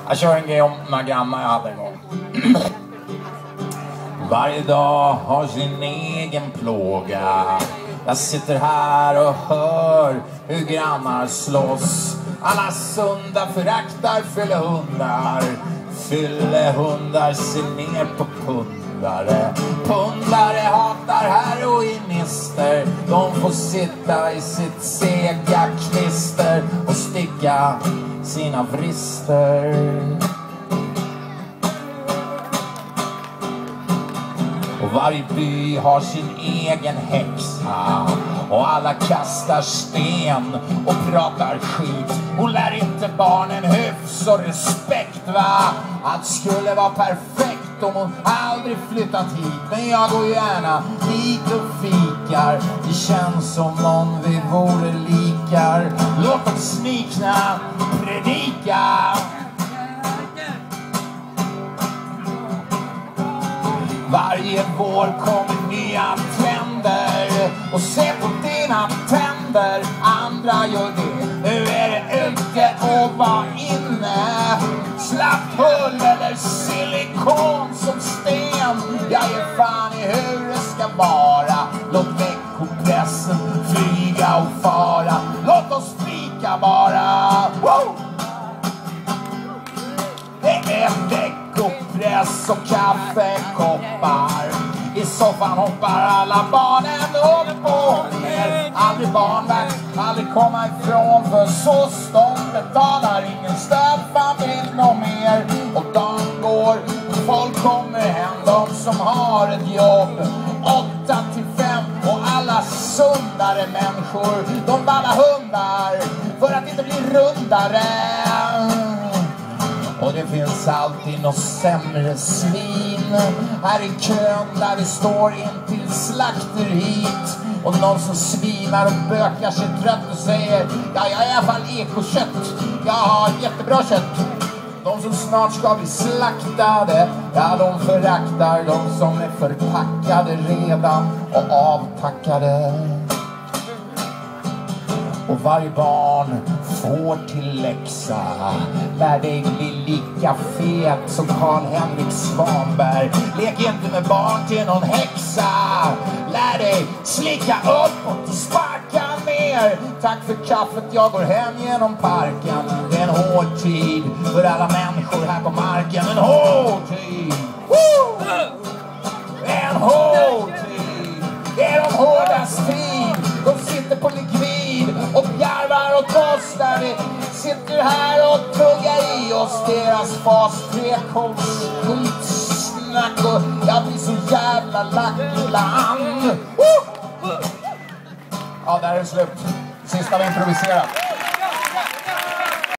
Jag kör en grej om några grannar jag hade en gång. Varje dag har sin egen plåga. Jag sitter här och hör hur grannar slåss. Alla sunda föraktar fyllehundar. Fyllehundar ser ner på pundare. Pundare hatar heroinister. De får sitta i sitt sega klister och sticka sina vrister. Och varje by har sin egen häxa. Och alla kastar sten och pratar skit. Hon lär inte barnen hyfs och respekt, va? Allt skulle vara perfekt om hon aldrig flyttat hit. Men jag går gärna hit och fikar. Det känns som om vi vore likar. Låt oss snikna predika. Varje vår kommer nya trender. Och se på dina tänder. Andra gör det. Nu är det ute och var inne. Slapp hull eller silikon som sten. Jag ger fan i hur det ska vara. Låt veckopressen flyga och fara. Låt oss fika bara. Woo! Det är veckopress och kaffekoppar. I soffan hoppar alla barnen upp och ner. Aldrig barnvakt, aldrig komma ifrån. För så de betalar ingen stödfamilj någon mer. Och dagen går, folk kommer hem. De som har ett jobb 8 till 5. Och alla sundare människor, de ballar hundar för att inte bli rundare. Och det finns alltid något sämre svin här i kön där vi står in till slakteriet. Och någon som svinar och bökar sig trött och säger: ja, jag är i alla fall ekokött. Jag har jättebra kött. De som snart ska bli slaktade, ja, de föraktar de som är förpackade redan och avtackade. Och varje barn får till läxa. Lär dig bli lika fet som Karl-Henrik Svanberg. Lek inte med barn till någon häxa. Lär dig slicka upp och sparka ner. Tack för kaffet, jag går hem genom parken. Det är en hård tid för alla människor här på marken. En hård tid. Woo! En hård tid. Det är de hårdaste tid. De sitter på likvid och garvar åt oss där vi sitter här och tuggar i oss deras fas 3-kols skitsnack. Och jag blir så jävla lack ibland. Ja, där är det slut. Sista vi improviserat.